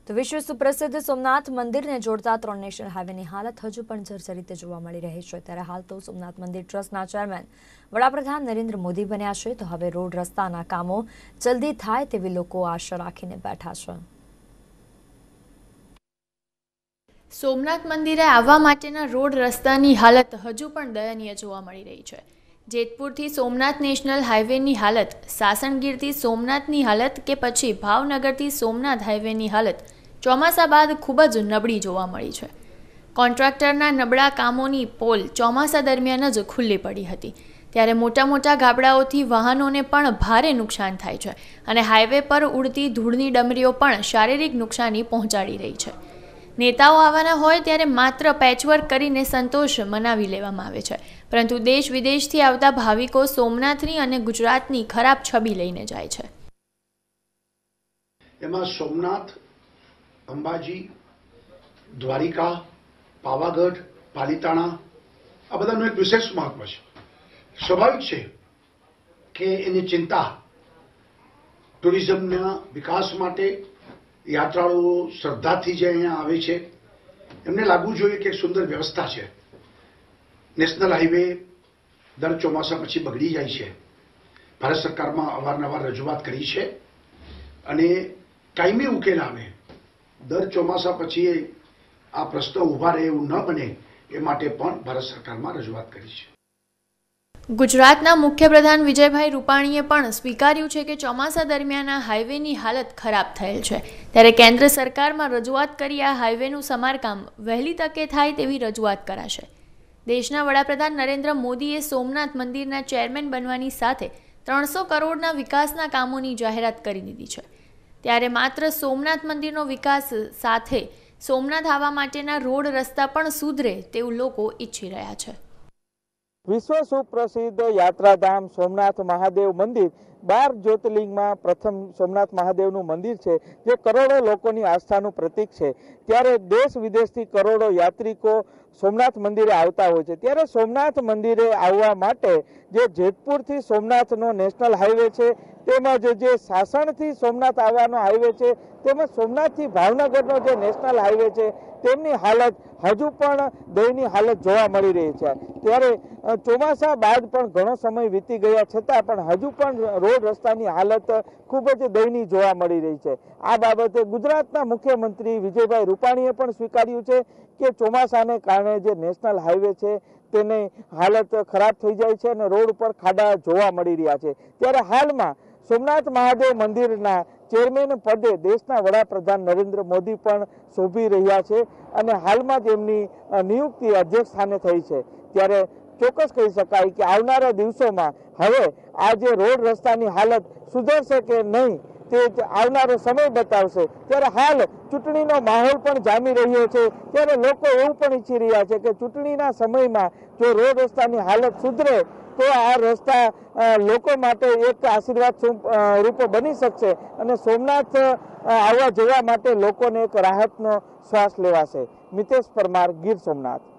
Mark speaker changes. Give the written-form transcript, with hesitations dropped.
Speaker 1: તો વિશ્વ સુપ્રસિદ્ધ સોમનાથ મંદિરને જોડતા 3 નેશનલ હાઈવેની હાલત હજુ પણ જર્જરિત જોવા મળી રહી છે। ત્યારે હાલ તો સોમનાથ મંદિર ટ્રસ્ટના ચેરમેન વડાપ્રધાન નરેન્દ્ર મોદી બન્યા છે, તો હવે રોડ રસ્તાના કામો જલ્દી થાય તેવી લોકો આશા રાખીને બેઠા છે।
Speaker 2: સોમનાથ મંદિરે આવવા માટેના રોડ રસ્તાની હાલત હજુ પણ દયનીય જોવા મળી રહી છે। જેતપુરથી સોમનાથ નેશનલ હાઈવેની હાલત, સાસણગીરથી સોમનાથની હાલત કે પછી ભાવનગરથી સોમનાથ હાઈવેની હાલત ચોમાસા બાદ ખૂબ જ નબળી જોવા મળી છે। કોન્ટ્રાક્ટરના નબળા કામોની પોલ ચોમાસા દરમિયાન જ ખુલ્લી પડી હતી, ત્યારે મોટા મોટા ગાબડાઓથી વાહનોને પણ ભારે નુકસાન થાય છે અને હાઈવે પર ઉડતી ધૂળની ડમરીઓ પણ શારીરિક નુકસાની પહોંચાડી રહી છે। નેતાઓ આવવાના હોય ત્યારે માત્ર પેચવર્ક કરીને સંતોષ મનાવી લેવામાં આવે છે, પરંતુ દેશ વિદેશથી આવતા ભાવિકો સોમનાથની અને ગુજરાતની ખરાબ છબી લઈને જાય છે।
Speaker 3: એમાં સોમનાથ, અંબાજી, દ્વારિકા, પાવાગઢ, પાલિતાણા આ બધાનું એક વિશેષ મહત્વ છે। સ્વાભાવિક છે કે એની ચિંતા ટુરિઝમના વિકાસ માટે યાત્રાળુઓ શ્રદ્ધાથી જે અહીંયા આવે છે એમને લાગવું જોઈએ કે એક સુંદર વ્યવસ્થા છે। નેશનલ હાઈવે દર ચોમાસા પછી બગડી જાય છે। ભારત સરકારમાં અવારનવાર રજૂઆત કરી છે અને કાયમી ઉકેલ આવે, દર ચોમાસા પછી આ પ્રશ્ન ઊભા રહે એવું ન બને એ માટે પણ ભારત સરકારમાં રજૂઆત કરી છે।
Speaker 2: ગુજરાતના મુખ્યપ્રધાન વિજયભાઈ રૂપાણીએ પણ સ્વીકાર્યું છે કે ચોમાસા દરમિયાન આ હાઈવેની હાલત ખરાબ થયેલ છે, ત્યારે કેન્દ્ર સરકારમાં રજૂઆત કરી આ હાઈવેનું સમારકામ વહેલી તકે થાય તેવી રજૂઆત કરાશે। દેશના વડાપ્રધાન નરેન્દ્ર મોદીએ સોમનાથ મંદિરના ચેરમેન બનવાની સાથે 300 કરોડના વિકાસના કામોની જાહેરાત કરી દીધી છે, ત્યારે માત્ર સોમનાથ મંદિરનો વિકાસ સાથે સોમનાથ આવવા માટેના રોડ રસ્તા પણ સુધરે તેવું લોકો ઈચ્છી રહ્યા છે।
Speaker 4: વિશ્વ સુપ્રસિદ્ધ યાત્રાધામ સોમનાથ મહાદેવ મંદિર 12 જ્યોતિર્લિંગમાં પ્રથમ સોમનાથ મહાદેવનું મંદિર છે, જે કરોડો લોકોની આસ્થાનું પ્રતીક છે। ત્યારે દેશ વિદેશથી કરોડો યાત્રિકો સોમનાથ મંદિરે આવતા હોય છે। ત્યારે સોમનાથ મંદિરે આવવા માટે જે જેતપુરથી સોમનાથનો નેશનલ હાઈવે છે, તેમજ જે સાસણથી સોમનાથ આવવાનો હાઈવે છે, તેમજ સોમનાથથી ભાવનગરનો જે નેશનલ હાઈવે છે, તેમની હાલત હજુ પણ દયનીય હાલત જોવા મળી રહી છે। ત્યારે ચોમાસા બાદ પણ ઘણો સમય વીતી ગયા છતાં પણ હજુ પણ રોડ રસ્તાની હાલત ખૂબ જ દયનીય જોવા મળી રહી છે। આ બાબતે ગુજરાતના મુખ્યમંત્રી વિજયભાઈ રૂપાણીએ પણ સ્વીકાર્યું છે કે ચોમાસાને કારણે જે નેશનલ હાઈવે છે તેની હાલત ખરાબ થઈ જાય છે અને રોડ ઉપર ખાડા જોવા મળી રહ્યા છે। ત્યારે હાલમાં સોમનાથ મહાદેવ મંદિરના ચેરમેન પદે દેશના વડાપ્રધાન નરેન્દ્ર મોદી પણ શોભી રહ્યા છે અને હાલમાં તેમની નિયુક્તિ અધ્યક્ષ સ્થાને થઈ છે। ત્યારે ચોક્કસ કહી શકાય કે આવનારા દિવસોમાં હવે આ જે રોડ રસ્તાની હાલત સુધરશે કે નહીં તે આવનારો સમય બતાવશે। ત્યારે હાલ ચૂંટણીનો માહોલ પણ જામી રહ્યો છે, ત્યારે લોકો એવું પણ ઈચ્છી રહ્યા છે કે ચૂંટણીના સમયમાં જો રોડ રસ્તાની હાલત સુધરે તો આ રસ્તા લોકો માટે એક આશીર્વાદ રૂપ બની શકશે અને સોમનાથ આવવા જવા માટે લોકોને એક રાહતનો શ્વાસ લેવાશે। મિતેશ પરમાર, ગીર સોમનાથ।